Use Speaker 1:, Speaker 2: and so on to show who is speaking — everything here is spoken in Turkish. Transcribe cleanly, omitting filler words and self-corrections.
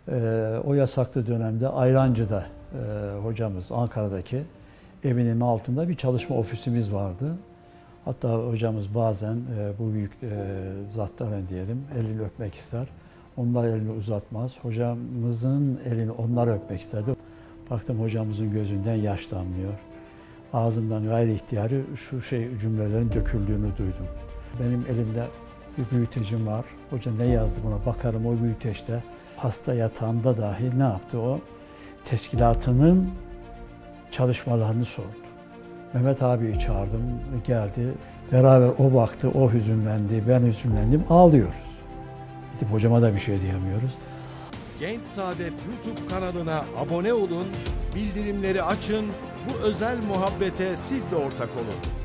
Speaker 1: O yasaklı dönemde Ayrancı'da hocamız Ankara'daki evinin altında bir çalışma ofisimiz vardı. Hatta hocamız bazen bu büyük zatların diyelim elini öpmek ister. Onlar elini uzatmaz. Hocamızın elini onlar öpmek isterdi. Baktım hocamızın gözünden yaş damlıyor. Ağzından gayri ihtiyari şu cümlelerin döküldüğünü duydum. Benim elimde bir büyütecim var. Hoca ne yazdı buna bakarım o büyüteçte. Hasta yatağında dahi ne yaptı o? Teşkilatının çalışmalarını sordu. Mehmet abiyi çağırdım, geldi. Beraber o baktı, o hüzünlendi, ben hüzünlendim, ağlıyoruz. Gidip hocama da bir şey diyemiyoruz.
Speaker 2: Genç Saadet YouTube kanalına abone olun, bildirimleri açın, bu özel muhabbete siz de ortak olun.